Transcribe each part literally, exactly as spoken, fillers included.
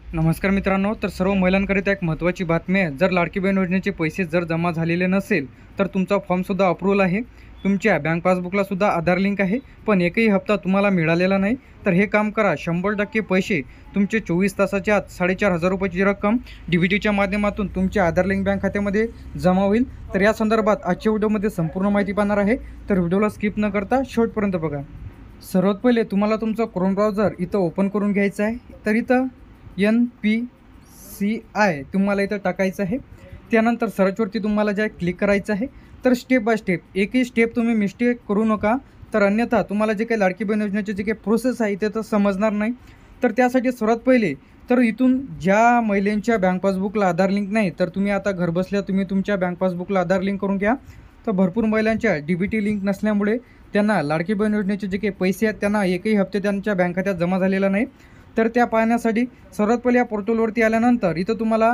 नमस्कार मित्रांनो, तर सर्व महिलांकरिता एक महत्त्वाची बातमी आहे। जर लाडकी बहीण योजनेचे पैसे जर जमा झालेले नसेल तर तुमचा फॉर्मसुद्धा अप्रूव्हल आहे, तुमच्या बँक पासबुकला सुद्धा आधार लिंक आहे, पण एकही हप्ता तुम्हाला मिळालेला नाही। तर हे काम करा, शंभर टक्के पैसे तुमचे चोवीस तासाच्या आत साडेचार हजार रुपयाची रक्कम डी बी टीच्या माध्यमातून तुमच्या आधार लिंक बँक खात्यामध्ये जमा होईल। तर या संदर्भात आजच्या व्हिडिओमध्ये संपूर्ण माहिती पाहणार आहे, तर व्हिडिओला स्किप न करता शेवटपर्यंत बघा। सर्वात पहिले तुम्हाला तुमचा क्रोम ब्राउझर इथं ओपन करून घ्यायचा आहे। तर इथं एन पी सी आय तुम्हाला इथं टाकायचं आहे। त्यानंतर सर्चवरती तुम्हाला जे क्लिक करायचं आहे। तर स्टेप बाय स्टेप एकही स्टेप तुम्ही मिस्टेक करू नका, तर अन्यथा तुम्हाला जे काही लाडकी बहीण योजनेची जे काही प्रोसेस आहे ते तर समजणार नाही। तर त्यासाठी सर्वात पहिले तर इथून ज्या महिलांच्या बँक पासबुकला आधार लिंक नाही, तर तुम्ही आता घरबसल्या तुम्ही तुमच्या बँक पासबुकला आधार लिंक करून घ्या। तर भरपूर महिलांच्या डी बी टी लिंक नसल्यामुळे त्यांना लाडकी बहीण योजनेचे जे काही पैसे आहेत त्यांना एकही हप्ते त्यांच्या बँक खात्यात जमा झालेला नाही। तर त्या पाहण्यासाठी सर्वात पहिले या पोर्टलवरती आल्यानंतर इथं तुम्हाला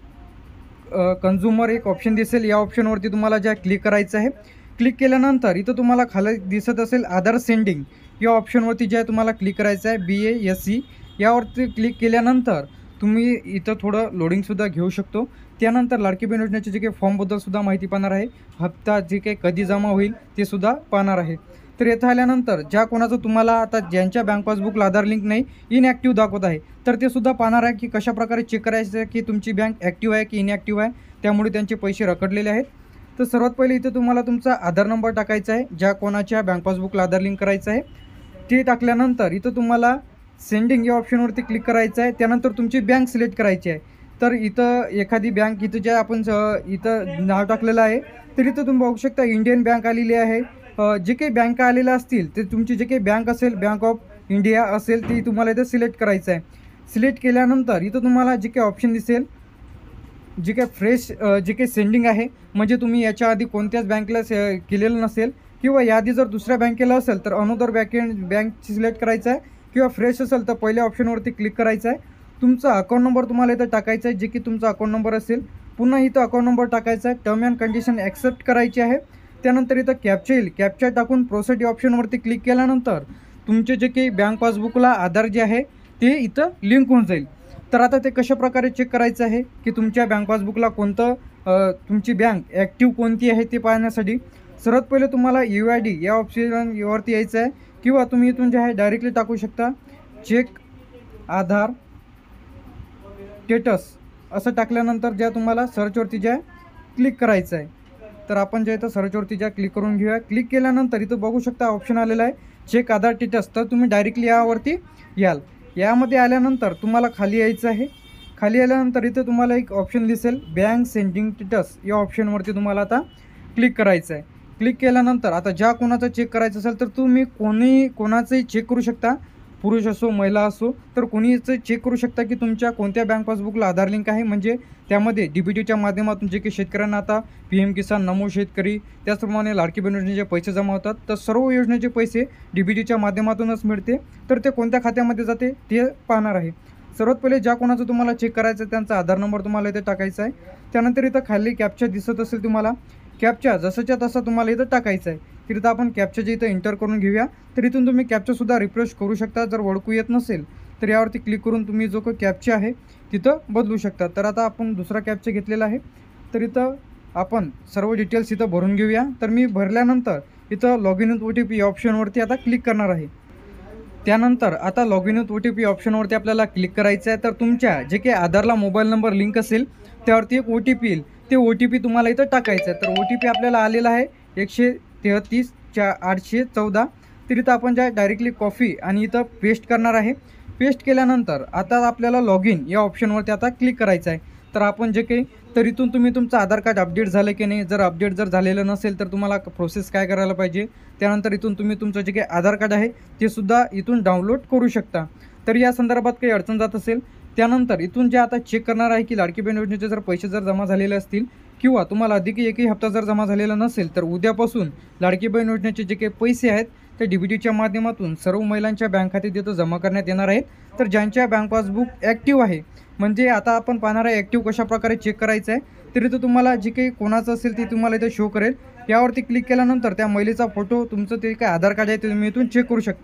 कन्झ्युमर एक ऑप्शन दिसेल, या ऑप्शनवरती तुम्हाला ज्या क्लिक करायचं आहे। क्लिक केल्यानंतर इथं तुम्हाला खाली दिसत असेल आधार सेंडिंग, या ऑप्शनवरती जे तुम्हाला क्लिक करायचं आहे बी ए एस सी, यावरती क्लिक केल्यानंतर तुम्ही इथं थोडं लोडिंगसुद्धा घेऊ शकतो। त्यानंतर लाडकी बहीण योजनेचे जे काही फॉर्मबद्दलसुद्धा माहिती पाहणार आहे, हप्ता जे काही कधी जमा होईल ते सुद्धा पाहणार आहे। तर येथे आल्यानंतर ज्या कोणाचं तुम्हाला आता ज्यांच्या बँक पासबुकला आधार लिंक नाही, इनॲक्टिव्ह दाखवत आहे, तर ते सुद्धा पाहणार आहे की कशाप्रकारे चेक करायचं की तुमची बँक ॲक्टिव्ह आहे की इनॲक्टिव्ह आहे, त्यामुळे त्यांचे पैसे रखडलेले आहेत। तर सर्वात पहिले इथे तुम्हाला तुमचा आधार नंबर टाकायचा आहे, ज्या कोणाच्या बँक पासबुकला आधार लिंक करायचं आहे ते टाकल्यानंतर इथं तुम्हाला सेंडिंग या ऑप्शनवरती क्लिक करायचं आहे। त्यानंतर तुमची बँक सिलेक्ट करायची आहे। तर इथं एखादी बँक इथं ज्या आपण इथं नाव टाकलेलं आहे, तर इथं तुम्ही बघू शकता इंडियन बँक आलेली आहे। जे काही बँका आलेल्या असतील ते तुमची जे काही बँक असेल, बँक ऑफ इंडिया असेल, ती तुम्हाला इथं सिलेक्ट करायचं आहे। सिलेक्ट केल्यानंतर इथं तुम्हाला जे काही ऑप्शन दिसेल, जे काही फ्रेश जे काही सेंडिंग आहे, म्हणजे तुम्ही याच्या आधी कोणत्याच बँकेला से केलेलं नसेल किंवा याआधी जर दुसऱ्या बँकेला असेल तर अनोदर बँके बँक सिलेक्ट करायचं आहे, किंवा फ्रेश असेल तर पहिल्या ऑप्शनवरती क्लिक करायचं आहे। तुमचा अकाउंट नंबर तुम्हाला इथं टाकायचा आहे, जे की तुमचा अकाउंट नंबर असेल। पुन्हा इथं अकाउंट नंबर टाकायचा आहे, टर्म अँड कंडिशन ॲक्सेप्ट करायची आहे। त्यानंतर इथं कॅप्चा येईल, कॅप्चा टाकून प्रोसेड या ऑप्शनवरती क्लिक केल्यानंतर तुमचे जे काही बँक पासबुकला आधार जे आहे ते इथं लिंक होऊन जाईल। तर आता ते कशाप्रकारे चेक करायचं आहे की तुमच्या बँक पासबुकला कोणतं तुमची बँक ॲक्टिव्ह कोणती आहे ते पाहण्यासाठी सर्वात पहिले तुम्हाला यू आय डी या ऑप्शनवरती यायचं आहे, किंवा तुम्ही इथून जे आहे डायरेक्टली टाकू शकता चेक आधार स्टेटस असं टाकल्यानंतर ज्या तुम्हाला सर्चवरती ज्या क्लिक करायचं आहे। तर आपण जे इथं सर्चवरती ज्या क्लिक करून घेऊया। क्लिक केल्यानंतर इथं बघू शकता ऑप्शन आलेला आहे चेक आधार स्टेटस, तर तुम्ही डायरेक्टली यावरती याल। यामध्ये आल्यानंतर तुम्हाला खाली यायचं आहे। खाली आल्यानंतर इथं तुम्हाला एक ऑप्शन दिसेल बँक सेंडिंग स्टेटस, या ऑप्शनवरती तुम्हाला आता क्लिक करायचं आहे। क्लिक केल्यानंतर आता ज्या कोणाचं चेक करायचं असेल तर तुम्ही कोणी कोणाचंही चेक करू शकता, पुरुष असो महिला असो, तर कोणीचं चेक करू शकता की तुमच्या कोणत्या बँक पासबुकला आधार लिंक आहे। म्हणजे त्यामध्ये डी बी टीच्या माध्यमातून जे काही शेतकऱ्यांना आता पी एम किसान, नमो शेतकरी, त्याचप्रमाणे लाडकी बहीण योजनेचे पैसे जमा होतात, तर सर्व योजनेचे पैसे डी बी टीच्या माध्यमातूनच मिळते। तर ते कोणत्या खात्यामध्ये जाते ते पाहणार आहे। सर्वात पहिले ज्या कोणाचं तुम्हाला चेक करायचं आहे त्यांचा आधार नंबर तुम्हाला इथे टाकायचा आहे। त्यानंतर इथं खाली कॅप्चा दिसत असेल तुम्हाला, कॅप्चा जसंच्या तसा तुम्हाला इथं टाकायचा आहे। तर इथं आपण कॅप्चाचे इथं एंटर करून घेऊया। तर इथून तुम्ही कॅप्चासुद्धा रिफ्रेश करू शकता, जर ओळखू येत नसेल तर यावरती क्लिक करून तुम्ही जो काही कॅप्चा आहे तिथं बदलू शकता। तर आता आपण दुसरा कॅप्चा घेतलेला आहे, तर इथं आपण सर्व डिटेल्स इथं भरून घेऊया। तर मी भरल्यानंतर इथं log in with O T P या ऑप्शनवरती आता क्लिक करणार आहे। त्यानंतर आता log in with O T P ऑप्शनवरती आपल्याला क्लिक करायचं आहे। तर तुमच्या जे काही आधारला मोबाईल नंबर लिंक असेल त्यावरती एक ओ टी पी येईल, ते ओ टी पी तुम्हाला इथं टाकायचं आहे। तर ओ टी पी आपल्याला आलेला आहे एकशे तेहतीस चा आठशे चौदा। तर इथं आपण ज्या डायरेक्टली कॉफी आणि इथं पेस्ट करणार आहे। पेस्ट केल्यानंतर आता आपल्याला लॉग इन या ऑप्शनवरती आता क्लिक करायचं आहे। तर आपण जे काही तर इथून तुम्ही तुमचं आधार कार्ड अपडेट झालं की नाही, जर अपडेट जर झालेलं नसेल तर तुम्हाला प्रोसेस काय करायला पाहिजे, त्यानंतर इथून तुम्ही तुमचं जे काही आधार कार्ड आहे ते सुद्धा इथून डाउनलोड करू शकता। तर या संदर्भात काही अडचण जात असेल, त्यानंतर इथून जे आता चेक करणार आहे की लाडकी बहीण योजनेचे जर पैसे जर जमा झालेले असतील किंवा तुम्हाला अधिक एकही हप्ता जर जमा झालेला नसेल, तर उद्यापासून लाडकी बहीण योजनेचे जे काही पैसे आहेत ते डी बी टीच्या माध्यमातून सर्व महिलांच्या बँक खात्यात इथं जमा करण्यात येणार आहेत। तर ज्यांच्या बँक पासबुक ॲक्टिव्ह आहे, म्हणजे आता आपण पाहणार आहे ॲक्टिव्ह कशाप्रकारे चेक करायचं आहे, तर इथं तुम्हाला जे काही कोणाचं असेल ते तुम्हाला इथं शो करेल। यावरती क्लिक केल्यानंतर त्या महिलेचा फोटो, तुमचं ते काय आधार कार्ड आहे ते तुम्ही इथून चेक करू शकता।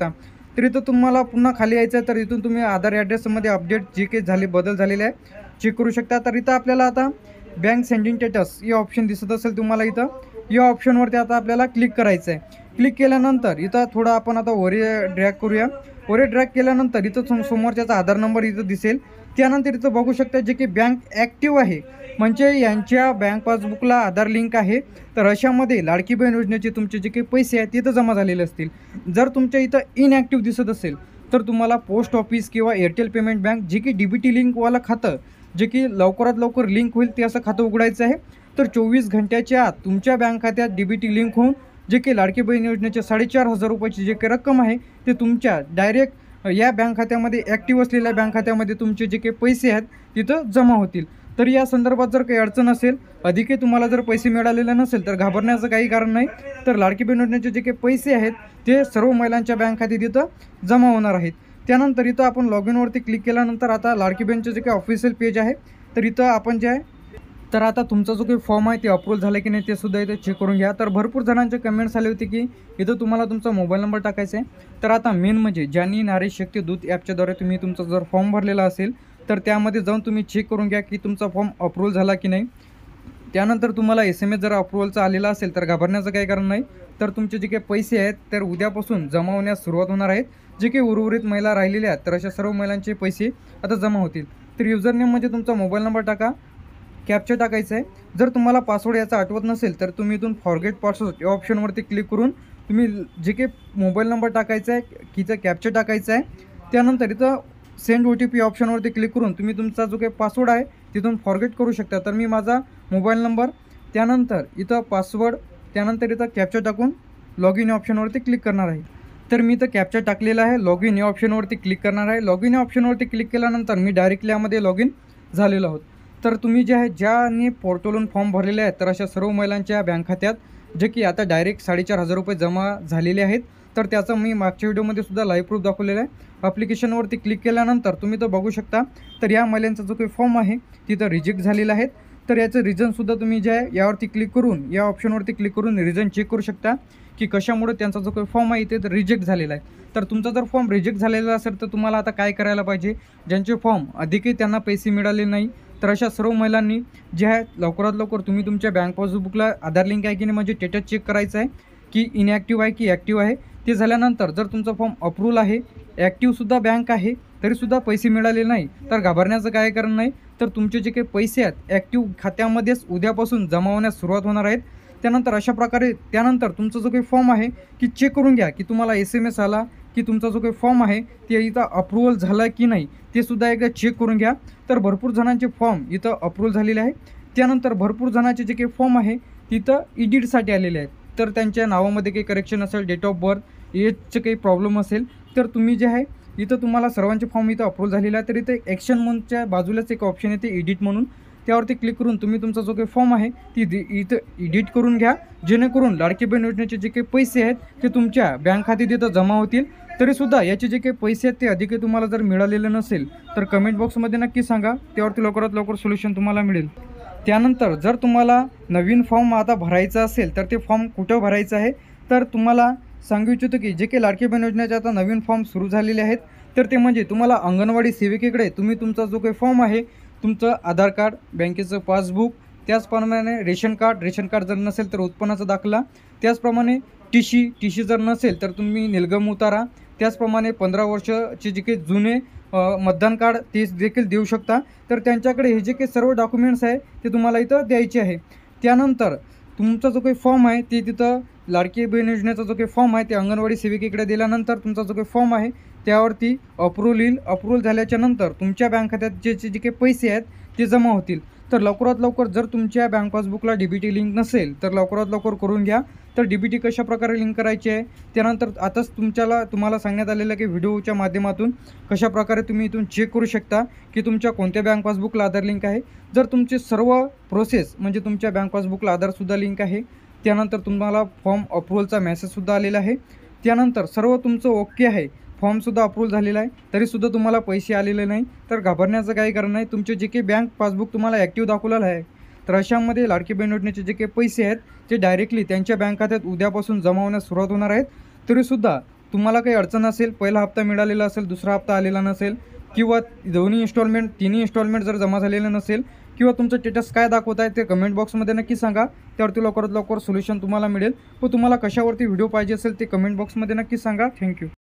तर इथं तुम्हाला पुन्हा खाली यायचं आहे, तर इथून तुम्ही आधार ॲड्रेसमध्ये अपडेट जे काही झाले बदल झालेले आहे चेक करू शकता. तर इथं आपल्याला आता बँक सेंडिंग स्टेटस हे ऑप्शन दिसत असेल तुम्हाला, इथं या ऑप्शनवरती आता आपल्याला क्लिक करायचं आहे. क्लिक केल्यानंतर इथं थोडं आपण आता वरी ड्रॅग करूया. वरी ड्रॅग केल्यानंतर इथं सम समोरच्याचा आधार नंबर इथं दिसेल. त्यानंतर इथं बघू शकता जे की बँक ॲक्टिव्ह आहे, म्हणजे यांच्या बँक पासबुकला आधार लिंक आहे. तर अशामध्ये लाडकी बहीण योजनेचे तुमचे जे काही पैसे आहेत तिथं जमा झालेले असतील. जर तुमच्या इथं इनॲक्टिव्ह दिसत असेल तर तुम्हाला पोस्ट ऑफिस किंवा एअरटेल पेमेंट बँक जे की डी बी टी लिंकवालं खातं जे की लवकरात लवकर लिंक होईल ते असं खातं उघडायचं आहे. तर चोवीस घंट्याच्या आत तुमच्या बँक खात्यात डी बी टी लिंक होऊन जे की लाडकी बहीण योजनेचे साडेचार हजार रुपयाची जे काही रक्कम आहे ते तुमच्या डायरेक्ट या बँक खात्यामध्ये ॲक्टिव्ह असलेल्या बँक खात्यामध्ये तुमचे जे काही पैसे आहेत तिथं जमा होतील. तर या संदर्भात जर काही अडचण असेल, अधिकही तुम्हाला जर पैसे मिळालेले नसेल तर घाबरण्याचं काही कारण नाही. तर लाडकी बहीण योजनेचे जे काही पैसे आहेत ते सर्व महिलांच्या बँक खात्यात तिथं जमा होणार आहेत. त्यानंतर इथं आपण लॉग इनवरती क्लिक केल्यानंतर आता लाडकी बहीणचं जे काही ऑफिशियल पेज आहे तर इथं आपण जे आहे तर आता तुमचा जो काही फॉर्म आहे ते अप्रूव्ह झालं की नाही ते सुद्धा इथे चेक करून घ्या. तर भरपूर जणांचे कमेंट्स आले होते की इथं तुम्हाला तुमचा मोबाईल नंबर टाकायचा आहे. तर आता मेन म्हणजे ज्यांनी नारी शक्ती दूत ॲपच्याद्वारे तुम्ही तुमचा जर फॉर्म भरलेला असेल तर त्यामध्ये जाऊन तुम्ही चेक करून घ्या की तुमचा फॉर्म अप्रूव्ह झाला की नाही. त्यानंतर तुम्हाला एस एम एस जर अप्रूव्हलचा आलेला असेल तर घाबरण्याचं काही कारण नाही. तर तुमचे जे काही पैसे आहेत तर उद्यापासून जमा होण्यास सुरुवात होणार आहेत. जे काही उर्वरित महिला राहिलेल्या आहेत तर अशा सर्व महिलांचे पैसे आता जमा होतील. तर युजर नेम म्हणजे तुमचा मोबाईल नंबर टाका, कॅप्चा टाकायचं आहे. जर तुम्हाला पासवर्ड याचा आठवत नसेल तर तुम्ही इथून फॉरगेट पासवर्ड या ऑप्शनवरती क्लिक करून तुम्ही जे काही मोबाईल नंबर टाकायचा आहे किचं कॅप्चा टाकायचं आहे. त्यानंतर इथं सेंड ओ टी पी ऑप्शनवरती क्लिक करून तुम्ही तुमचा जो काही पासवर्ड आहे तिथून फॉरगेट करू शकता. तर मी माझा मोबाईल नंबर, त्यानंतर इथं पासवर्ड, त्यानंतर इथं कॅप्चा टाकून लॉग इन या ऑप्शनवरती क्लिक करणार आहे. तर मी इथं कॅप्चा टाकलेला आहे, लॉग इन या ऑप्शनवरती क्लिक करणार आहे. लॉग इन या ऑप्शनवरती क्लिक केल्यानंतर मी डायरेक्टली यामध्ये लॉग इन झालेलो आहोत. तर तुम्ही जे आहे ज्यांनी पोर्टलवरून फॉर्म भरलेले आहेत तर अशा सर्व महिलांच्या बँक खात्यात जे की आता डायरेक्ट साडेचार हजार रुपये जमा झालेले आहेत. तर त्याचं मी मागच्या व्हिडिओमध्ये सुद्धा लाईव्ह प्रूफ दाखवलेला आहे. ॲप्लिकेशनवरती क्लिक केल्यानंतर तुम्ही तो बघू शकता. तर या महिलांचा जो काही फॉर्म आहे तिथं रिजेक्ट झालेला आहे. तर याचं रिझनसुद्धा तुम्ही जे आहे यावरती क्लिक करून या ऑप्शनवरती क्लिक करून रिझन चेक करू शकता की कशामुळे त्यांचा जो काही फॉर्म आहे ते रिजेक्ट झालेला आहे. तर तुमचा जर फॉर्म रिजेक्ट झालेला असेल तर तुम्हाला आता काय करायला पाहिजे, ज्यांचे फॉर्म अधिकही त्यांना पैसे मिळाले नाही तर अशा सर्व महिलांनी जे आहे लवकरात लवकर तुम्ही तुमच्या बँक पासबुकला आधार लिंक आहे की नाही म्हणजे स्टेटस चेक करायचं आहे की इनॲक्टिव्ह आहे की ॲक्टिव्ह आहे. ते झाल्यानंतर जर तुमचा फॉर्म अप्रूव्ह आहे, ॲक्टिव्हसुद्धा बँक आहे तरीसुद्धा पैसे मिळाले नाही तर घाबरण्याचं काय कारण नाही. तर तुमचे जे काही पैसे आहेत ॲक्टिव्ह खात्यामध्येच उद्यापासून जमा होण्यास सुरुवात होणार आहेत. त्यानंतर अशा प्रकारे त्यानंतर तुमचा जो काही फॉर्म आहे की चेक करून घ्या की तुम्हाला एस एम एस आला की तुमचा जो काही फॉर्म आहे ते इथं अप्रूव्हल झाला की नाही ते सुद्धा एकदा चेक करून घ्या. तर भरपूर जणांचे फॉर्म इथं अप्रूव्हल झालेले आहे. त्यानंतर भरपूर जणांचे जे काही फॉर्म आहे तिथं एडिटसाठी आलेले आहेत. तर त्यांच्या नावामध्ये काही करेक्शन असेल, डेट ऑफ बर्थ एजचे काही प्रॉब्लेम असेल तर तुम्ही जे आहे इथं तुम्हाला सर्वांचे फॉर्म इथं अप्रूव्ह झालेला आहे. तर इथे ॲक्शन म्हणच्या बाजूलाच एक ऑप्शन येते एडिट म्हणून, त्यावरती क्लिक करून तुम्ही तुमचा जो काही फॉर्म आहे ती इथं एडिट करून घ्या, जेणेकरून लाडकी बहीण योजनेचे जे काही पैसे आहेत ते तुमच्या बँक खात्यात इथं जमा होतील. तरीसुद्धा याचे जे काही पैसे आहेत ते अधिक तुम्हाला जर मिळालेले नसेल तर कमेंट बॉक्समध्ये नक्की सांगा, त्यावरती लवकरात लवकर सोल्युशन तुम्हाला मिळेल. त्यानंतर जर तुम्हाला नवीन फॉर्म आता भरायचा असेल तर ते फॉर्म कुठं भरायचं आहे तर तुम्हाला सांगू इच्छितो की जे काही लाडकी बहीण योजनेचे आता नवीन फॉर्म सुरू झालेले आहेत तर ते म्हणजे तुम्हाला अंगणवाडी सेविकेकडे तुम्ही तुमचा जो काही फॉर्म आहे, तुमचं आधार कार्ड, बँकेचं पासबुक, त्याचप्रमाणे रेशन कार्ड, रेशन कार्ड जर नसेल तर उत्पन्नाचा दाखला, त्याचप्रमाणे टी सी टी सी जर नसेल तर तुम्ही निलगम उतारा, त्याचप्रमाणे पंधरा वर्षाचे जे काही जुने मतदान कार्ड ते देखील देऊ शकता. तर त्यांच्याकडे हे जे काही सर्व डॉक्युमेंट्स आहे ते तुम्हाला इथं द्यायचे आहे. त्यानंतर तुमचा जो काही फॉर्म आहे ते तिथं लाडकी बहीण योजनेचा जो काही फॉर्म आहे ते अंगणवाडी सेविकेकडे दिल्यानंतर तुमचा जो काही फॉर्म आहे त्यावरती अप्रूव्हल येईल. अप्रूव्हल झाल्याच्या नंतर तुमच्या बँक खात्यात जे जे काही पैसे आहेत ते जमा होतील. तर लवकरात लवकर जर तुमच्या बँक पासबुकला डी बी टी लिंक नसेल तर लवकरात लवकर करून घ्या. तर डी बी टी कशाप्रकारे लिंक करायची आहे त्यानंतर आताच तुमच्याला तुम्हाला सांगण्यात आलेलं की व्हिडिओच्या माध्यमातून कशाप्रकारे तुम्ही इथून चेक करू शकता की तुमच्या कोणत्या बँक पासबुकला आधार लिंक आहे. जर तुमचे सर्व प्रोसेस म्हणजे तुमच्या बँक पासबुकला आधारसुद्धा लिंक आहे, त्यानंतर तुम्हाला फॉर्म अप्रूव्हलचा मेसेजसुद्धा आलेला आहे, त्यानंतर सर्व तुमचं ओके आहे, फॉर्मसुद्धा अप्रूव्ह झालेला आहे तरीसुद्धा तुम्हाला पैसे आलेले नाही तर घाबरण्याचं काही कारण नाही. तुमचे जे काही बँक पासबुक तुम्हाला ॲक्टिव्ह दाखवलेलं आहे तर अशामध्ये लाडकी बहीण योजनेचे जे काही पैसे आहेत ते डायरेक्टली त्यांच्या बँक खात्यात उद्यापासून जमा होण्यास सुरुवात होणार आहेत. तरीसुद्धा तुम्हाला काही अडचण असेल, पहिला हप्ता मिळालेला असेल, दुसरा हप्ता आलेला नसेल, किंवा दोन्ही इन्स्टॉलमेंट तिन्ही इन्स्टॉलमेंट जर जमा झालेलं नसेल, किंवा तुमचं स्टेटस काय दाखवत आहे ते कमेंट बॉक्समध्ये नक्की सांगा. त्यावरती लवकरात लवकर सोल्युशन तुम्हाला मिळेल. व तुम्हाला कशावरती व्हिडिओ पाहिजे असेल ते कमेंट बॉक्समध्ये नक्की सांगा. थँक्यू.